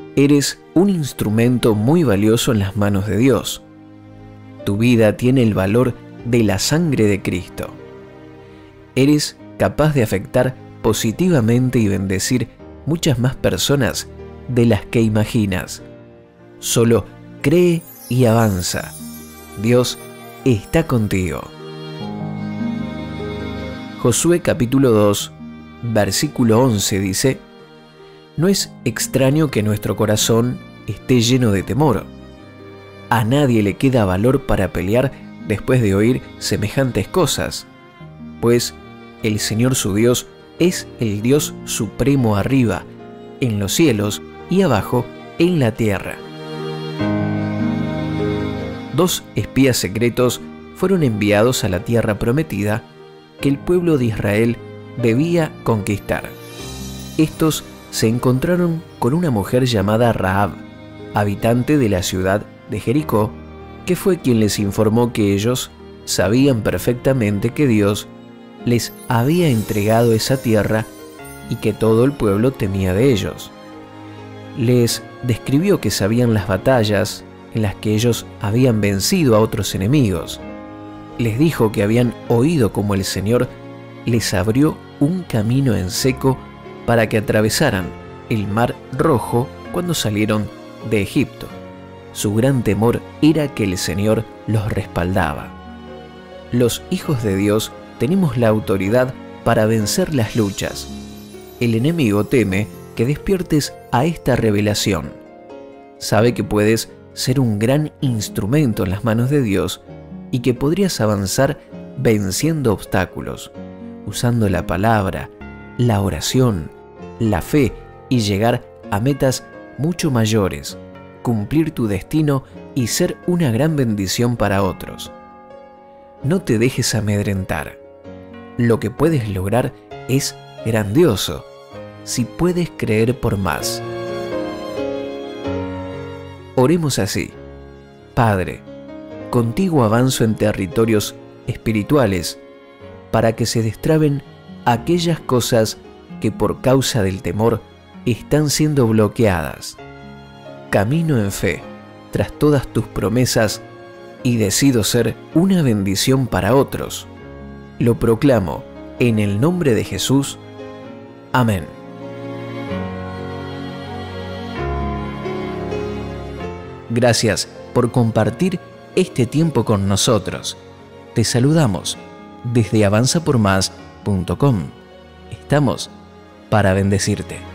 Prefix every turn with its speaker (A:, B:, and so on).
A: Eres un instrumento muy valioso en las manos de Dios. Tu vida tiene el valor de la sangre de Cristo. Eres capaz de afectar positivamente y bendecir muchas más personas de las que imaginas. Solo cree y avanza. Dios está contigo. Josué capítulo 2, versículo 11 dice: No es extraño que nuestro corazón esté lleno de temor. A nadie le queda valor para pelear después de oír semejantes cosas, pues el Señor su Dios es el Dios supremo arriba, en los cielos, y abajo, en la tierra. 2 espías secretos fueron enviados a la tierra prometida que el pueblo de Israel debía conquistar. Estos se encontraron con una mujer llamada Rahab, habitante de la ciudad de Jericó, que fue quien les informó que ellos sabían perfectamente que Dios les había entregado esa tierra y que todo el pueblo temía de ellos. Les describió que sabían las batallas en las que ellos habían vencido a otros enemigos. Les dijo que habían oído cómo el Señor les abrió un camino en seco para que atravesaran el Mar Rojo cuando salieron de Egipto. Su gran temor era que el Señor los respaldaba. Los hijos de Dios tenemos la autoridad para vencer las luchas. El enemigo teme que despiertes a esta revelación. Sabe que puedes ser un gran instrumento en las manos de Dios y que podrías avanzar venciendo obstáculos, usando la palabra, la oración, la fe y llegar a metas mucho mayores, cumplir tu destino y ser una gran bendición para otros. No te dejes amedrentar. Lo que puedes lograr es grandioso si puedes creer por más. Oremos así: Padre, contigo avanzo en territorios espirituales para que se destraben aquellas cosas que por causa del temor están siendo bloqueadas. Camino en fe tras todas tus promesas y decido ser una bendición para otros. Lo proclamo en el nombre de Jesús. Amén. Gracias por compartir este tiempo con nosotros. Te saludamos desde avanzapormás.com. Estamos para bendecirte.